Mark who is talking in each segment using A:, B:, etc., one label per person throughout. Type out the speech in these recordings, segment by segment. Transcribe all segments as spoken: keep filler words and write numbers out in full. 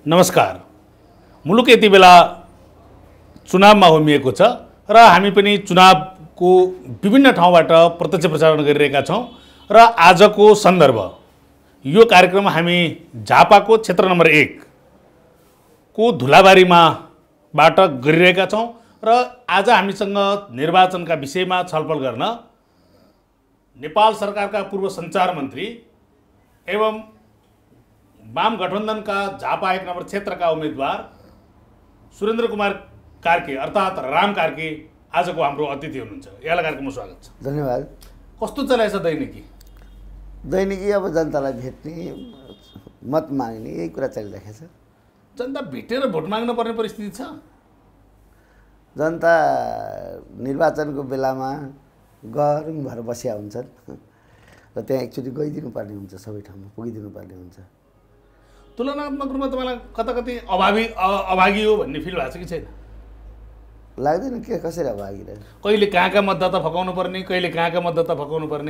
A: नमस्कार। मुलुक यति बेला चुनावमा होमिएको छ र हामी पनि चुनावको विभिन्न ठाउँबाट प्रत्यक्ष प्रसारण गरिरहेका छौं र आजको सन्दर्भ यो कार्यक्रम हामी झापाको क्षेत्र नम्बर एक को धुलाबारीमा बाट गरिरहेका छौं र आज हामीसँग निर्वाचनका विषयमा छलफल गर्न नेपाल सरकारका पूर्व सञ्चार मन्त्री एवं वाम गठबन्धनका झापा एक नम्बर क्षेत्रका उम्मेदवार सुरेन्द्र कुमार कार्के अर्थात् राम कार्के आजको हाम्रो अतिथि हुनुहुन्छ। यहाँलाई कार्यक्रममा स्वागत छ।
B: धन्यवाद।
A: कस्तो चलाएछ दैनिकी?
B: दैनिकी अब जनतालाई भेट्ने, मत माग्ने यही कुरा चलिरहेको छ।
A: जनता भेटेर भोट माग्न पर्ने परिस्थिति छ।
B: जनता निर्वाचनको बेलामा गरुङ भएर बसिया हुन्छन् र त्यहाँ एकचोटि गइदिनु पर्ने हुन्छ, सबै ठाउँमा पुगिदिनु पर्ने हुन्छ।
A: तुलनात्मक रूपमा तपाईँलाई कता कति अभावी अभागी हो भन्ने फिल भएको छ कि छैन?
B: लाग्दैन। के कसरी अभागी रहे?
A: कहिले कहाँ कहाँ मतदाता फकाउनु पर्ने, कहिले कहाँ कहाँ मतदाता फकाउनु पर्ने,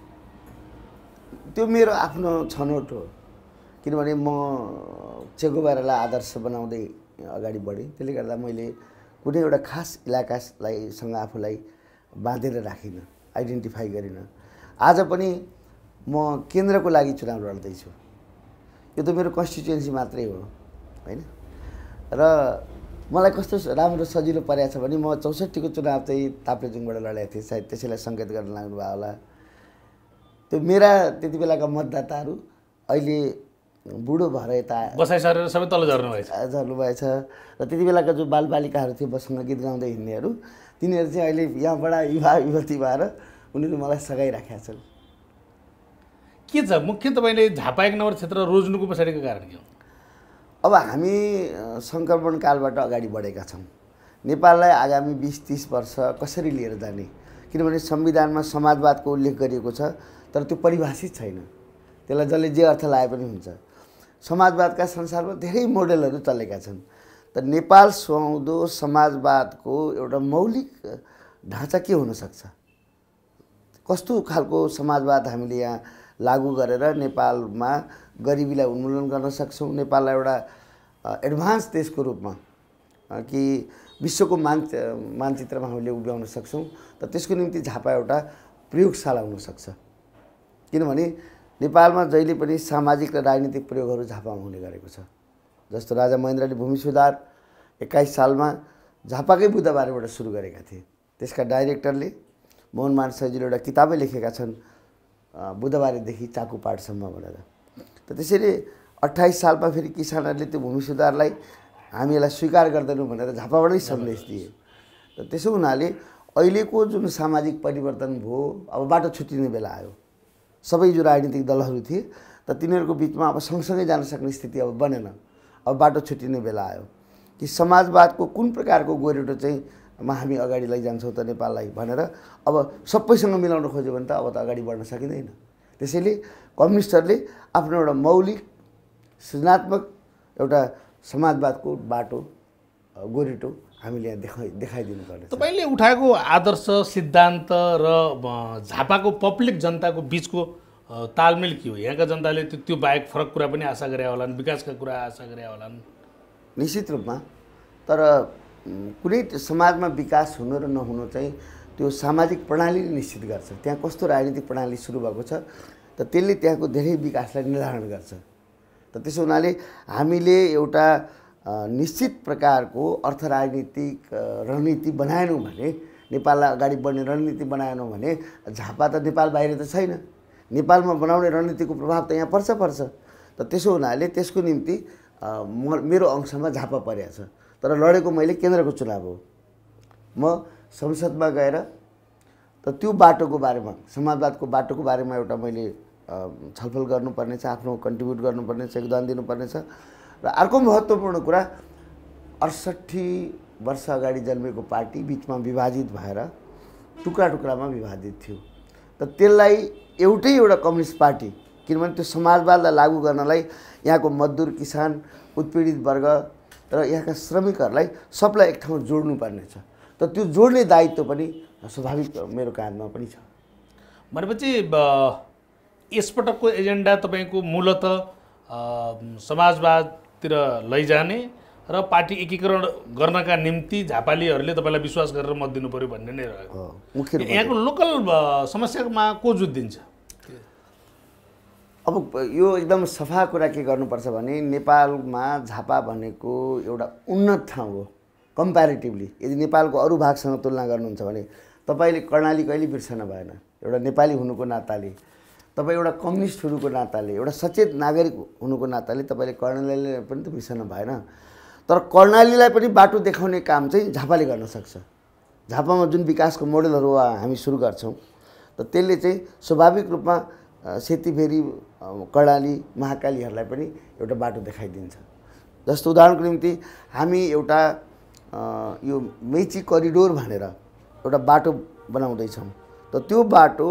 B: त्यो मेरो आफ्नो छनौट हो। किनभने म चेगोबारालाई आदर्श बनाउँदै अगाडि बढेँ। त्यसले गर्दा मैले कुनै एउटा खास इलाकालाई सँग आफूलाई बाँधेर राखिनँ, आइडेन्टिफाई गरिनँ। आज पनि म केन्द्रको लागि चुनाव लड्दैछु। यो त मेरो कन्स्टिट्युएन्सी मात्रै हो, हैन? र मलाई कस्तो राम्रो सजिलो परेको छ भने म चौसठीको चुनाव चाहिँ ताप्लेजुङबाट लडेको थिएँ। सायद त्यसैलाई सङ्केत गर्न लाग्नुभयो होला। त्यो मेरा त्यति बेलाका मतदाताहरू अहिले बुढो भएर यता
A: बसाइ सरेर सबै तल झर्नु भएछ
B: झर्नु भएछ र त्यति बेलाका जो बालबालिकाहरू थिए बसँग गीत गाउँदै हिँड्नेहरू, तिनीहरू चाहिँ अहिले यहाँबाट युवा युवती भएर उनीहरू मलाई सघाइराखेका छन्।
A: के छ मुख्य तपाईँले झापा एक नम्बर क्षेत्र रोज्नुको पछाडिको कारण के हो?
B: अब हामी सङ्क्रमण कालबाट अगाडि बढेका छौँ। नेपाललाई आगामी बिस तीस वर्ष कसरी लिएर जाने? किनभने संविधानमा समाजवादको उल्लेख गरिएको छ, तर त्यो परिभाषित छैन। त्यसलाई जसले जे अर्थ लाए पनि हुन्छ। समाजवादका संसारमा धेरै मोडेलहरू चलेका छन्। त नेपाल सुहाउँदो समाजवादको एउटा मौलिक ढाँचा के हुनसक्छ? कस्तो खालको समाजवाद हामीले यहाँ लागू गरेर नेपालमा गरिबीलाई उन्मूलन गर्न सक्छौँ, नेपाललाई एउटा एडभान्स देशको रूपमा कि विश्वको मान मानचित्रमा हामीले उभ्याउन सक्छौँ। त त्यसको निम्ति झापा एउटा प्रयोगशाला हुनसक्छ। किनभने नेपालमा जहिले पनि सामाजिक र राजनीतिक प्रयोगहरू झापामा हुने गरेको छ। जस्तो राजा महेन्द्रले भूमि सुधार एक्काइस सालमा झापाकै बुधबारबाट सुरु गरेका थिए। त्यसका डाइरेक्टरले मोहनमान सैजीले एउटा किताबै लेखेका छन्, बुधबारेदेखि चाकुपाटसम्म भनेर। त त्यसैले अट्ठाइस सालमा फेरि किसानहरूले त्यो भूमि सुधारलाई हामी यसलाई स्वीकार गर्दैनौँ भनेर झापाबाटै सन्देश दिए। र त्यसो हुनाले अहिलेको जुन सामाजिक परिवर्तन भयो, अब बाटो छुट्टिने बेला आयो। सबै जो राजनीतिक दलहरू थिए त तिनीहरूको बिचमा अब सँगसँगै जान सक्ने स्थिति अब बनेन। अब बाटो छुट्टिने बेला आयो कि समाजवादको कुन प्रकारको गोरेटो चाहिँ मा हामी अगाडि लैजान्छौँ त नेपाललाई भनेर अब सबैसँग मिलाउन खोज्यो भने त अब त अगाडि बढ्न सकिँदैन। त्यसैले कम्युनिस्टहरूले आफ्नो एउटा मौलिक सृजनात्मक एउटा समाजवादको बाटो गोरेटो हामीले यहाँ देखाइ देखाइदिनु पर्ने।
A: तपाईँले उठाएको आदर्श सिद्धान्त र झापाको पब्लिक जनताको बिचको तालमेल के हो? यहाँका जनताले त्यो त्यो बाहेक फरक कुरा पनि आशा गरे होलान्, विकासका कुरा आशा गरे होलान्। निश्चित
B: रूपमा। तर कुनै समाजमा विकास हुनु र नहुनु चाहिँ त्यो सामाजिक प्रणालीले निश्चित गर्छ। त्यहाँ कस्तो राजनीतिक प्रणाली सुरु भएको छ त त्यसले त्यहाँको धेरै विकासलाई निर्धारण गर्छ। त त्यसो हुनाले हामीले एउटा निश्चित प्रकारको अर्थ राजनीतिक रणनीति बनाएनौँ भने, नेपाललाई अगाडि बढ्ने रणनीति बनाएनौँ भने झापा त नेपाल बाहिर त छैन। नेपालमा बनाउने रणनीतिको प्रभाव त यहाँ पर्छ पर्छ त त्यसो हुनाले त्यसको निम्ति म मेरो अंशमा झापा परेको छ। तर लडेको मैले केन्द्रको चुनाव हो। म संसदमा गएर त त्यो बाटोको बारेमा, समाजवादको बाटोको बारेमा एउटा मैले छलफल गर्नुपर्ने छ, आफ्नो कन्ट्रिब्युट गर्नुपर्ने छ, योगदान दिनुपर्ने छ। र अर्को महत्त्वपूर्ण कुरा, अडसट्ठी वर्ष अगाडि जन्मेको पार्टी बिचमा विभाजित भएर टुक्रा टुक्रामा विभाजित थियो। त त्यसलाई एउटै एउटा कम्युनिस्ट पार्टी, किनभने त्यो समाजवादलाई लागू गर्नलाई यहाँको मजदुर, किसान, उत्पीडित वर्ग र यहाँका श्रमिकहरूलाई सबलाई एक ठाउँ जोड्नुपर्ने छ। त त्यो जोड्ने दायित्व पनि स्वाभाविक मेरो काँधमा पनि छ।
A: भनेपछि यसपटकको एजेन्डा तपाईँको मूलतः समाजवाद तिर लैजाने र पार्टी एकीकरण गर्नका निम्ति झापालीहरूले तपाईँलाई विश्वास गरेर मत दिनु पर्यो भन्ने नै रह्यो। यहाँको लोकल समस्यामा को जुत दिन्छ?
B: अब यो एकदम सफा कुरा के गर्नुपर्छ भने नेपालमा झापा भनेको एउटा उन्नत ठाउँ हो कम्प्यारेटिभली। यदि नेपालको अरू भागसँग तुलना गर्नुहुन्छ भने तपाईँले कर्णाली कहिले बिर्सन भएन। एउटा नेपाली हुनुको नाताले, तपाईँ एउटा कम्युनिस्ट हुनुको नाताले, एउटा सचेत नागरिक हुनुको नाताले तपाईँले कर्णालीलाई पनि त बिर्सन भएन। तर कर्णालीलाई पनि बाटो देखाउने काम चाहिँ झापाले गर्न सक्छ। झापामा जुन विकासको मोडेलहरू हामी सुरु गर्छौँ त त्यसले चाहिँ स्वाभाविक रूपमा सेतीफेरी, कर्णाली, महाकालीहरूलाई पनि एउटा बाटो देखाइदिन्छ। जस्तो उदाहरणको निम्ति हामी एउटा यो मेची करिडोर भनेर एउटा बाटो बनाउँदैछौँ। त त्यो बाटो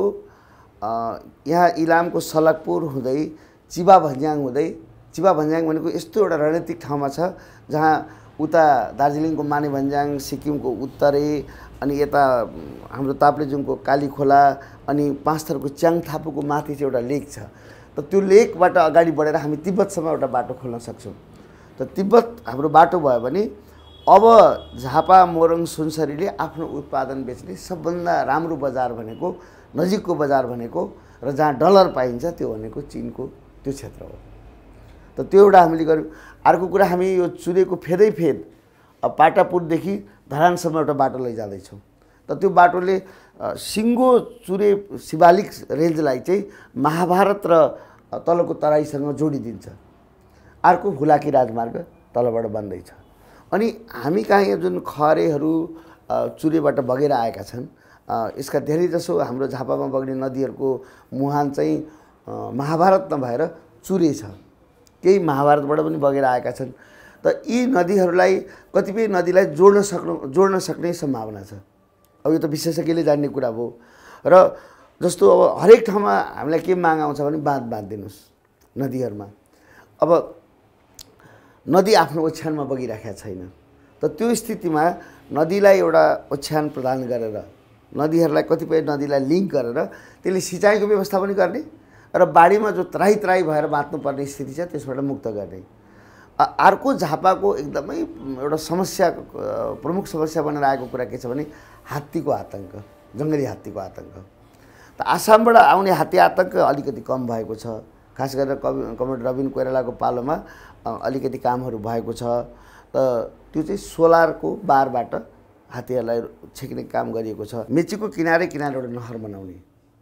B: यहाँ इलामको सलकपुर हुँदै चिबा भन्ज्याङ हुँदै, चिबा भन्ज्याङ भनेको यस्तो एउटा रणनीतिक ठाउँमा छ जहाँ उता दार्जिलिङको माने भन्ज्याङ, सिक्किमको उत्तरे, अनि यता हाम्रो ताप्लेजुङको काली खोला, अनि पाँचथरको च्याङथापुको माथि चाहिँ एउटा लेक छ। त त्यो लेकबाट अगाडि बढेर हामी तिब्बतसम्म एउटा बाटो खोल्न सक्छौँ। त तिब्बत हाम्रो बाटो भयो भने अब झापा, मोरङ, सुनसरीले आफ्नो उत्पादन बेच्ने सबभन्दा राम्रो बजार भनेको, नजिकको बजार भनेको र जहाँ डलर पाइन्छ त्यो भनेको चिनको त्यो क्षेत्र हो। त त्यो एउटा हामीले गर्यौँ। अर्को कुरा, हामी यो चुरेको फेदै फेद अब पाटापुरदेखि धरानसम्म एउटा बाटो लैजाँदैछौँ। त त्यो बाटोले सिङ्गो चुरे शिवालिक रेन्जलाई चाहिँ महाभारत र तलको तराईसँग जोडिदिन्छ। अर्को हुलाकी राजमार्ग तलबाट बन्दैछ। अनि हामी कहाँ यहाँ जुन खरेहरू चुरेबाट बगेर आएका छन्, यसका धेरैजसो हाम्रो झापामा बग्ने नदीहरूको मुहान चाहिँ महाभारत नभएर चुरे छ। केही महाभारतबाट पनि बगेर आएका छन्। त यी नदीहरूलाई, कतिपय नदीलाई जोड्न सक्नु जोड्न सक्ने सम्भावना छ। अब यो त विशेषज्ञले जान्ने कुरा हो। र जस्तो अब हरेक ठाउँमा हामीलाई के माग आउँछ भने बाँध बाँधिदिनुहोस् नदीहरूमा। अब नदी आफ्नो ओछ्यानमा बगिराखेका छैन। त त्यो स्थितिमा नदीलाई एउटा ओछ्यान प्रदान गरेर, नदीहरूलाई कतिपय नदीलाई लिङ्क गरेर त्यसले सिँचाइको व्यवस्था पनि गर्ने र बाढीमा जो त्राही त्राही भएर बाँच्नुपर्ने स्थिति छ त्यसबाट मुक्त गर्ने। अर्को झापाको एकदमै एउटा समस्या, प्रमुख समस्या बनेर आएको कुरा के छ भने हात्तीको आतङ्क, जङ्गली हात्तीको आतङ्क। त आसामबाट आउने हात्ती आतङ्क अलिकति कम भएको छ। खास गरेर कमरेड रबिन कोइरालाको पालोमा अलिकति कामहरू भएको छ। त त्यो चाहिँ सोलरको बारबाट हात्तीहरूलाई छेक्ने काम गरिएको छ। मेचीको किनारे किनारे एउटा नहर बनाउने,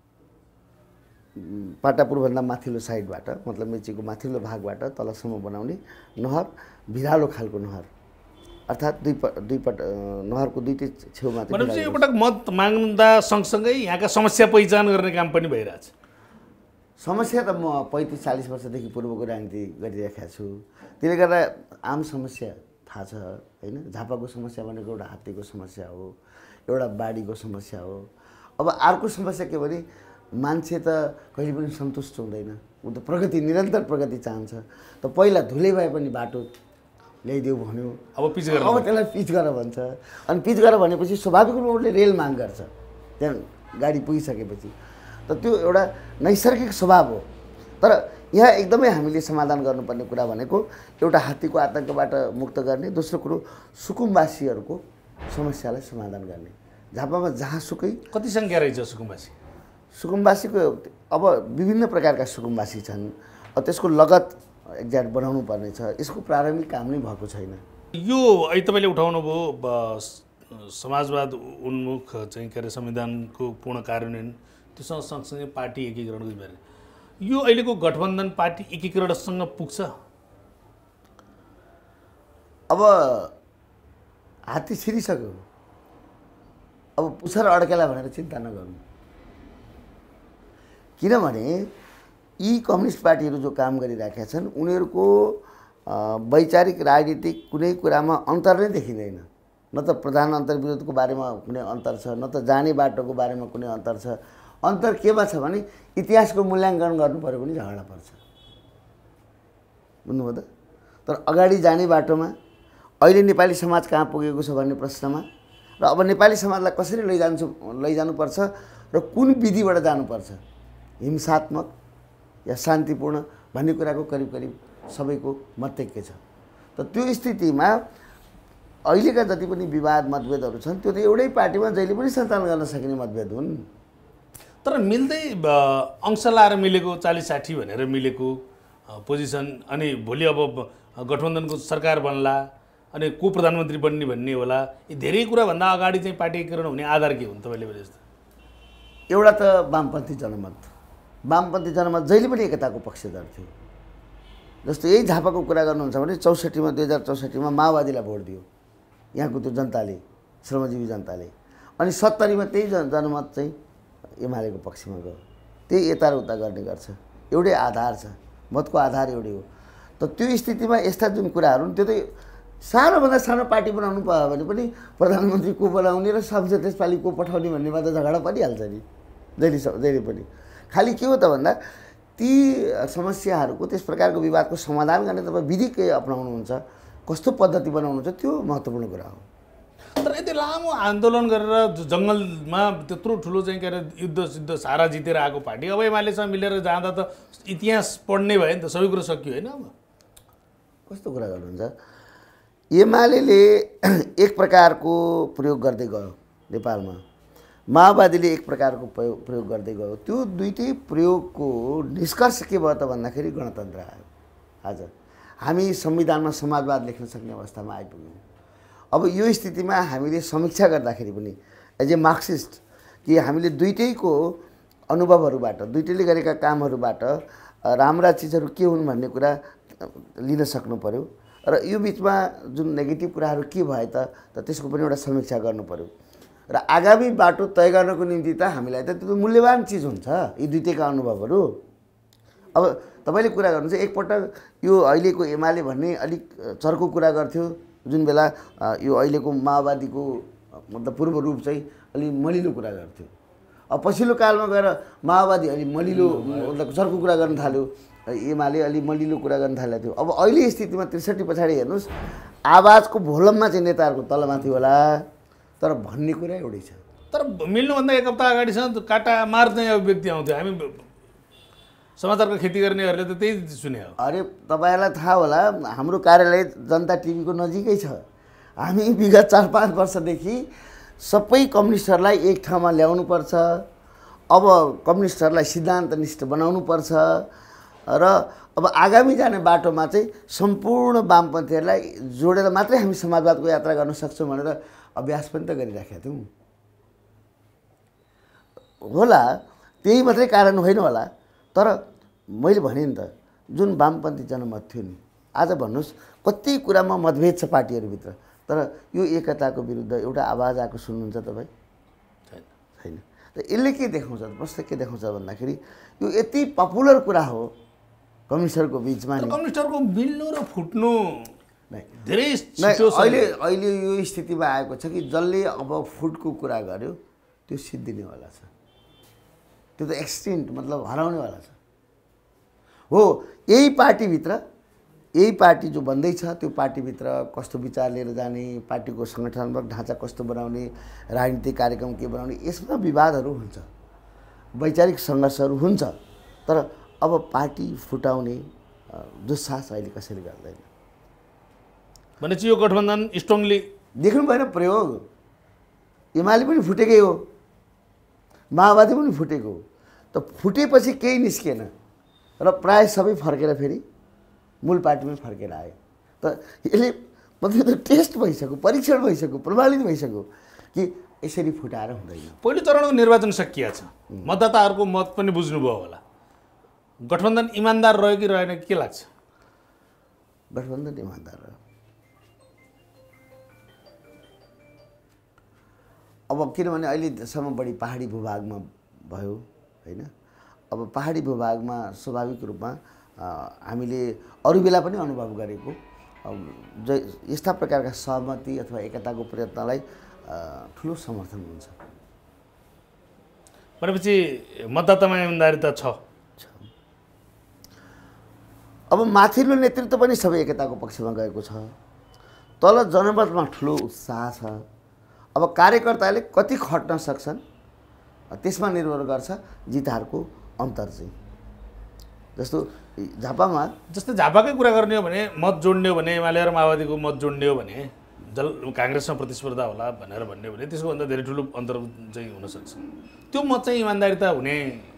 B: पाटापुरभन्दा माथिल्लो साइडबाट, मतलब मेचीको माथिल्लो भागबाट तलसम्म बनाउने नहर, भिरालो खालको नहर, अर्थात् दुई प दुई पट नहरको दुईटै छेउमा।
A: भनेपछि यो पटक मत माग्दा सँगसँगै यहाँका समस्या पहिचान गर्ने काम पनि भइरहेछ।
B: समस्या त म पैँतिस चालिस वर्षदेखि पूर्वको राजनीति गरिरहेको छु। त्यसले गर्दा आम समस्या थाहा छ होइन। झापाको समस्या भनेको एउटा हात्तीको समस्या हो, एउटा बाढीको समस्या हो। अब अर्को समस्या के भने मान्छे त कहिले पनि सन्तुष्ट हुँदैन, ऊ त प्रगति, निरन्तर प्रगति चाहन्छ। त पहिला धुले भए पनि बाटो ल्याइदेऊ भन्यो,
A: अब पिच गर,
B: अब त्यसलाई पिच गर भन्छ। अनि पिच गर भनेपछि स्वाभाविक रूपमा उसले रेल माग गर्छ त्यहाँ गाडी पुगिसकेपछि। त त्यो एउटा नैसर्गिक स्वभाव हो। तर यहाँ एकदमै हामीले समाधान गर्नुपर्ने कुरा भनेको एउटा हात्तीको आतङ्कबाट मुक्त गर्ने, दोस्रो कुरो सुकुम्बासीहरूको समस्यालाई समाधान गर्ने। झापामा जहाँसुकै
A: कति सङ्ख्या रहेछ सुकुम्बासी?
B: सुकुम्बासीको अब विभिन्न प्रकारका सुकुम्बासी छन्। त्यसको लगत एक्ज्याक्ट बनाउनु पर्ने छ। यसको प्रारम्भिक काम नै भएको छैन।
A: यो अहिले तपाईँले उठाउनु भयो समाजवाद उन्मुख चाहिँ के अरे संविधानको पूर्ण कार्यान्वयन, त्योसँग सँगसँगै पार्टी एकीकरणको बारे, यो अहिलेको गठबन्धन पार्टी एकीकरणसँग पुग्छ?
B: अब हात्ती छिरिसक्यो, अब पुच्छर अड्केला भनेर चिन्ता नगर्नु। किनभने यी कम्युनिस्ट पार्टीहरू जो काम गरिरहेका छन् उनीहरूको वैचारिक राजनीतिक कुनै कुरामा अन्तर नै देखिँदैन। न त प्रधान अन्तर्विरोधको बारेमा कुनै अन्तर छ, न त जाने बाटोको बारेमा कुनै अन्तर छ। अन्तर केमा छ भने इतिहासको मूल्याङ्कन गर्नु पऱ्यो भने झगडा पर्छ, बुझ्नुभयो त। तर अगाडि जाने बाटोमा अहिले नेपाली समाज कहाँ पुगेको छ भन्ने प्रश्नमा र अब नेपाली समाजलाई कसरी लैजान्छु लैजानुपर्छ र कुन विधिबाट जानुपर्छ, हिंसात्मक या शान्तिपूर्ण भन्ने कुराको करिब करिब सबैको मतैक्य छ। त त्यो स्थितिमा अहिलेका जति पनि विवाद मतभेदहरू छन् त्यो त एउटै पार्टीमा जहिले पनि सञ्चालन गर्न सकिने मतभेद हुन्।
A: तर मिल्दै अंश लाएर मिलेको चालीस साठी भनेर मिलेको पोजिसन अनि भोलि अब गठबन्धनको सरकार बन्ला अनि को प्रधानमन्त्री बन्ने भन्ने होला, यी धेरै कुराभन्दा अगाडि चाहिँ पार्टी एकीकरण हुने आधार के हुन् तपाईँले भने जस्तो?
B: एउटा त वामपन्थी जनमत, वामपन्थी जनमत जहिले पनि एकताको पक्षधर थियो। जस्तो यही झापाको कुरा गर्नुहुन्छ भने चौसठीमा दुई हजार चौसठीमा माओवादीलाई भोट दियो यहाँको त्यो जनताले, श्रमजीवी जनताले, अनि सत्तरीमा त्यही जन जनमत चाहिँ एमालेको पक्षमा गयो। त्यही यता र उता गर्ने गर्छ, एउटै आधार छ, मतको आधार एउटै हो। त त्यो स्थितिमा यस्ता जुन कुराहरू त्यो त सानोभन्दा सानो पार्टी बनाउनु पायो भने पनि प्रधानमन्त्री को बनाउने र संसद त्यसपालि को पठाउने भन्नेमा त झगडा परिहाल्छ नि जहिले जहिले पनि। खालि के हो त भन्दा ती समस्याहरूको त्यस प्रकारको विवादको समाधान गर्ने तपाईँ विधि के अपनाउनुहुन्छ, कस्तो पद्धति बनाउनुहुन्छ, त्यो महत्त्वपूर्ण कुरा हो।
A: तर यति लामो आन्दोलन गरेर जङ्गलमा त्यत्रो ठुलो चाहिँ के अरे युद्ध सिद्ध सारा जितेर आएको पार्टी अब एमालेसँग मिलेर जाँदा त इतिहास पढ्ने भयो नि त, सबै कुरो सकियो होइन? अब
B: कस्तो कुरा गर्नुहुन्छ, एमाले एक प्रकारको प्रयोग गर्दै गयो नेपालमा, माओवादीले एक प्रकारको प्रयोग गर्दै गयो। त्यो दुईटै प्रयोगको निष्कर्ष के भयो त भन्दाखेरि गणतन्त्र आयो। आज हामी संविधानमा समाजवाद लेख्न सक्ने अवस्थामा आइपुग्यौँ। अब यो स्थितिमा हामीले समीक्षा गर्दाखेरि पनि एज ए मार्क्सिस्ट कि हामीले दुईटैको अनुभवहरूबाट, दुईटैले गरेका कामहरूबाट राम्रा चिजहरू के हुन् भन्ने कुरा लिन सक्नु पर्यो र यो बिचमा जुन नेगेटिभ कुराहरू के भए त त त्यसको पनि एउटा समीक्षा गर्नु पर्यो र आगामी बाटो तय गर्नको निम्ति त हामीलाई त त्यो मूल्यवान चिज हुन्छ यी दुईटैका अनुभवहरू। अब तपाईँले कुरा गर्नुहुन्छ एकपटक यो अहिलेको एमाले भन्ने अलिक चर्को कुरा गर्थ्यो, जुन बेला यो अहिलेको माओवादीको मतलब पूर्व रूप चाहिँ अलि मलिलो कुरा गर्थ्यो। अब पछिल्लो कालमा गएर माओवादी अलि मलिलो मतलब चर्को कुरा गर्न थाल्यो, एमाले अलि मलिलो कुरा गर्न थालेको थियो। अब अहिले स्थितिमा त्रिसठी पछाडि हेर्नुहोस् आवाजको भोलममा चाहिँ नेताहरूको तलमाथि होला, तर भन्ने कुरा एउटै छ।
A: तर मिल्नुभन्दा एक हप्ता अगाडिसम्म काटा मार चाहिँ अब व्यक्ति आउँथ्यो, हामी समाचारको खेती गर्नेहरूले त त्यही सुने हो।
B: अरे तपाईँहरूलाई थाहा होला हाम्रो कार्यालय जनता टिभीको नजिकै छ। हामी विगत चार पाँच वर्षदेखि सबै कम्युनिस्टहरूलाई एक ठाउँमा ल्याउनुपर्छ, अब कम्युनिस्टहरूलाई सिद्धान्तनिष्ठ बनाउनुपर्छ र अब आगामी जाने बाटोमा चाहिँ सम्पूर्ण वामपन्थीहरूलाई जोडेर मात्रै हामी समाजवादको यात्रा गर्न सक्छौँ भनेर अभ्यास पनि त गरिराखेका थियौँ होला। त्यही मात्रै कारण होइन होला, तर मैले भने नि त जुन वामपन्थी जनमत थियो नि, आज भन्नुहोस् कति कुरामा मतभेद छ पार्टीहरूभित्र, तर यो एकताको विरुद्ध एउटा आवाज आएको सुन्नुहुन्छ तपाईँ? छैन। त यसले के देखाउँछ, प्रश्न के देखाउँछ भन्दाखेरि यो यति पपुलर कुरा हो कम्युनिस्टहरूको बिचमा नि।
A: कम्युनिस्टहरूको मिल्नु र फुट्नु धेरै
B: अहिले अहिले यो स्थितिमा आएको छ कि जसले अब फुटको कुरा गर्यो त्यो सिद्धिनेवाला छ, त्यो त एक्सटेन्ट मतलब हराउनेवाला छ। हो यही पार्टीभित्र यही पार्टी जो बन्दैछ त्यो पार्टीभित्र कस्तो विचार लिएर जाने, पार्टीको सङ्गठनात्मक ढाँचा कस्तो बनाउने, राजनीतिक कार्यक्रम के बनाउने, यसमा विवादहरू हुन्छ, वैचारिक सङ्घर्षहरू हुन्छ, तर अब पार्टी फुटाउने दुस्साहस अहिले कसैले गर्दैन।
A: भनेपछि यो गठबन्धन स्ट्रङली
B: देख्नु भएन प्रयोग। एमाले पनि फुटेकै हो, माओवादी पनि फुटेको हो, त फुटेपछि केही निस्केन र प्राय सबै फर्केर फेरि मूल पार्टीमै फर्केर आयो। त यसले मतलब त टेस्ट भइसक्यो, परीक्षण भइसक्यो, प्रमाणित भइसक्यो कि यसरी फुटाएर हुँदैन।
A: पहिलो चरणको निर्वाचन सकिया छ, मतदाताहरूको मत पनि बुझ्नुभयो होला, गठबन्धन इमान्दार रह्यो कि रहेन के लाग्छ?
B: गठबन्धन इमान्दार रह्यो। अब किनभने अहिलेसम्म बढी पहाडी भूभागमा भयो होइन। अब पहाडी भूभागमा स्वाभाविक रूपमा हामीले अरू बेला पनि अनुभव गरेको ज यस्ता प्रकारका सहमति अथवा एकताको प्रयत्नलाई ठुलो समर्थन हुन्छ।
A: भनेपछि मतदातामा इमान्दारिता छ।
B: अब माथिल्लो नेतृत्व पनि सबै एकताको पक्षमा गएको छ, तल जनमतमा ठुलो उत्साह छ। अब कार्यकर्ताले कति खट्न सक्छन् त्यसमा निर्भर गर्छ जितहारको अन्तर चाहिँ। जस्तो झापामा
A: जस्तै झापाकै कुरा गर्ने हो भने मत जोड्ने हो भने एमाले र माओवादीको मत जोड्ने हो भने जल काङ्ग्रेससँग प्रतिस्पर्धा होला भनेर भन्ने हो भने त्यसको भन्दा धेरै ठुलो अन्तर चाहिँ हुनसक्छ। त्यो मत चाहिँ इमान्दारिता हुने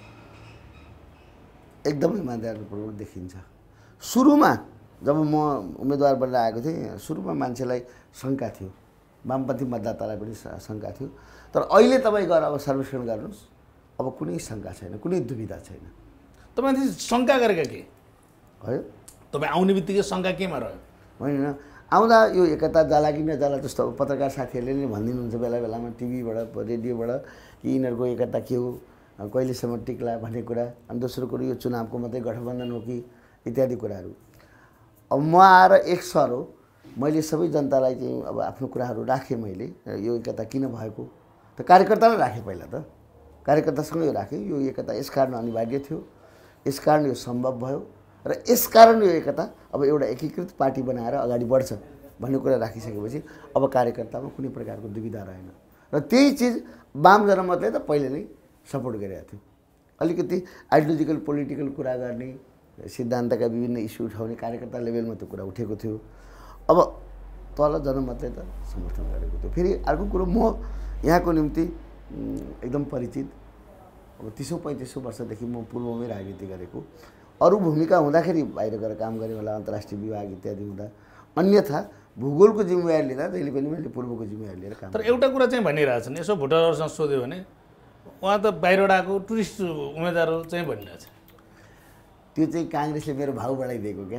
B: एकदमै इमान्दारीपूर्वक देखिन्छ। सुरुमा जब म उम्मेदवार बनेर आएको थिएँ सुरुमा मान्छेलाई शङ्का थियो, वामपन्थी मतदातालाई पनि शङ्का थियो। तर अहिले तपाईँ गएर अब सर्वेक्षण गर्नुहोस्, अब कुनै शङ्का छैन, कुनै दुविधा छैन।
A: तपाईँ शङ्का गरेका के
B: है
A: तपाईँ आउने बित्तिकै शङ्का केमा रह्यो?
B: होइन आउँदा यो एकता जाला कि नजाला जस्तो अब पत्रकार साथीहरूले नै भनिदिनुहुन्छ बेला बेलामा टिभीबाट रेडियोबाट कि यिनीहरूको एकता के हो, कहिलेसम्म टिक्ला भन्ने कुरा। अनि दोस्रो कुरो यो चुनावको मात्रै गठबन्धन हो कि इत्यादि कुराहरू। अब म आएर एक सर हो, मैले सबै जनतालाई चाहिँ अब आफ्नो कुराहरू राखेँ। मैले यो एकता किन भएको त कार्यकर्तालाई राखेँ, पहिला त कार्यकर्तासँग यो राखेँ। यो एकता यसकारण अनिवार्य थियो, यसकारण यो सम्भव भयो र यसकारण यो एकता अब एउटा एकीकृत पार्टी बनाएर अगाडि बढ्छ भन्ने कुरा राखिसकेपछि अब कार्यकर्तामा कुनै प्रकारको दुविधा रहेन। र त्यही चिज वाम जनमतले त पहिले नै सपोर्ट गरिरहेको थियो। अलिकति आइडियोलोजिकल पोलिटिकल कुरा गर्ने, सिद्धान्तका विभिन्न इस्यु उठाउने कार्यकर्ता लेभलमा त्यो कुरा उठेको थियो। अब तल जनमतले त समर्थन गरेको थियो। फेरि अर्को कुरो, म यहाँको निम्ति एकदम परिचित, अब तिसौँ पैँतिसौँ वर्षदेखि म पूर्वमै राजनीति गरेको। अरू भूमिका हुँदाखेरि बाहिर गएर काम गरेँ होला, अन्तर्राष्ट्रिय विभाग इत्यादि हुँदा। अन्यथा भूगोलको जिम्मेवारी लिँदा जहिले पनि मैले पूर्वको जिम्मेवारी लिएर काम।
A: तर एउटा कुरा चाहिँ भनिरहेछन्, यसो भोटरहरूसँग सोध्यो भने उहाँ त बाहिरबाट आएको टुरिस्ट उम्मेदवार चाहिँ भनिरहेछ।
B: त्यो चाहिँ काङ्ग्रेसले मेरो भाउ बढाइदिएको क्या।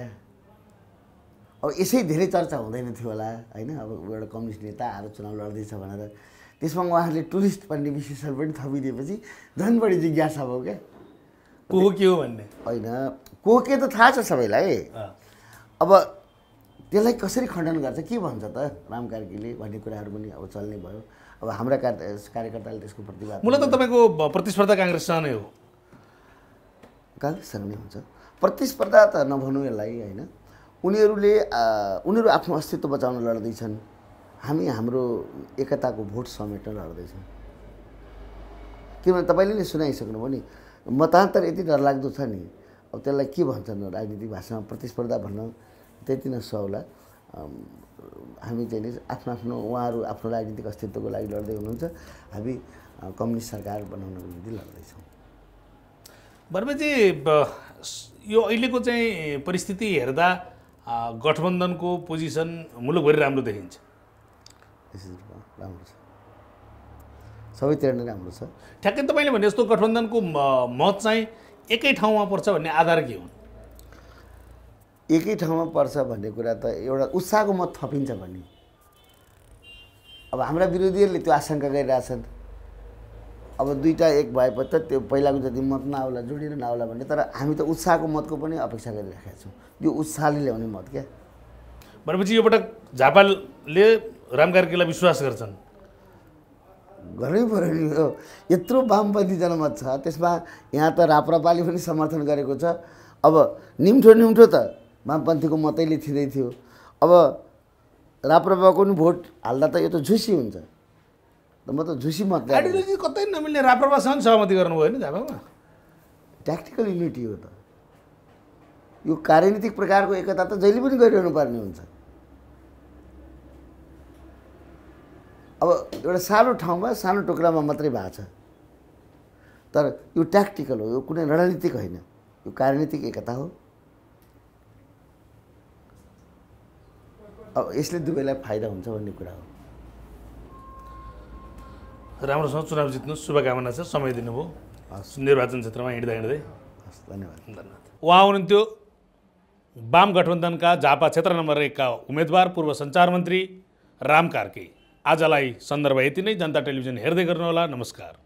B: अब यसै धेरै चर्चा हुँदैन थियो होला होइन। अब एउटा कम्युनिस्ट नेता आएर चुनाव लड्दैछ भनेर त्यसमा उहाँहरूले टुरिस्ट भन्ने विशेषण पनि थपिदिएपछि झन् बढी जिज्ञासा भयो क्या,
A: को के हो भन्ने।
B: होइन को के त थाहा छ सबैलाई। अब त्यसलाई कसरी खण्डन गर्छ, के भन्छ त राम कार्कीले भन्ने कुराहरू पनि अब चल्ने भयो। अब हाम्रा कार्यकर्ताले त्यसको प्रतिवाद,
A: मूलत तपाईँको प्रतिस्पर्धा काङ्ग्रेससँग नै हो?
B: काङ्ग्रेससँग नै हुन्छ प्रतिस्पर्धा त नभनौँ यसलाई होइन। उनीहरूले उनीहरू आफ्नो अस्तित्व बचाउन लड्दैछन्, हामी हाम्रो एकताको भोट समेट्न लड्दैछौँ। किनभने तपाईँले नै सुनाइसक्नुभयो नि, मतान्तर यति डरलाग्दो छ नि। अब त्यसलाई के भन्छन् राजनीतिक भाषामा, प्रतिस्पर्धा भन्न त्यति नै सहुला। हामी चाहिँ नि आफ्नो आफ्नो उहाँहरू आफ्नो राजनीतिक अस्तित्वको लागि लड्दै हुनुहुन्छ, हामी कम्युनिस्ट सरकार बनाउनको निम्ति लड्दैछौँ।
A: भनेपछि यो अहिलेको चाहिँ परिस्थिति हेर्दा गठबन्धनको पोजिसन मुलुकभरि राम्रो देखिन्छ।
B: राम्रो छ, सबैतिर नै राम्रो छ।
A: ठ्याक्कै तपाईँले भने जस्तो गठबन्धनको मत चाहिँ एकै ठाउँमा पर्छ भन्ने आधार के हुन्?
B: एकै ठाउँमा पर्छ भन्ने कुरा त एउटा उत्साहको मत थपिन्छ भन्ने। अब हाम्रा विरोधीहरूले त्यो आशंका गरिरहेछन्, अब दुईवटा एक भएपछि त त्यो पहिलाको जति मत नआउला, जोडिएर नआउला भन्ने। तर हामी त उत्साहको मतको पनि अपेक्षा गरिरहेका छौँ, यो उत्साहले ल्याउने मत क्या।
A: भनेपछि यो पटक झापाले राम कार्कीलाई विश्वास गर्छन्?
B: गर्नै पऱ्यो नि, यो यत्रो वामपन्थी जनमत छ, त्यसमा यहाँ त राप्रपाले पनि समर्थन गरेको छ। अब निम्ठो निम्ठो त वामपन्थीको मतैले थिँदै थियो। अब राप्रपाको पनि भोट हाल्दा त यो त झुसी हुन्छ, त म त झुसी मत।
A: आइडियोलोजी कतै नमिल्ने राप्रपासँग सहमति गर्नुभयो नि झापामा?
B: ट्याक्टिकल युनिटी हो त यो। कार्यनीतिक प्रकारको एकता त जहिले पनि गरिरहनु पर्ने हुन्छ। अब एउटा सानो ठाउँमा सानो टुक्रामा मात्रै भएको छ, तर यो ट्याक्टिकल हो, यो कुनै रणनीतिक होइन, यो कार्यनीतिक एकता हो। अब यसले दुवैलाई फाइदा हुन्छ भन्ने कुरा हो।
A: राम्रोसँग चुनाव जित्नु शुभकामना छ। समय दिनुभयो निर्वाचन क्षेत्रमा हिँड्दा हिँड्दै।
B: हस्, धन्यवाद
A: धन्यवाद। उहाँ हुनुहुन्थ्यो वाम गठबन्धनका झापा क्षेत्र नम्बर एकका उम्मेदवार पूर्व सञ्चार मन्त्री राम कार्की। आजलाई सन्दर्भ यति नै। जनता टेलिभिजन हेर्दै गर्नुहोला। नमस्कार।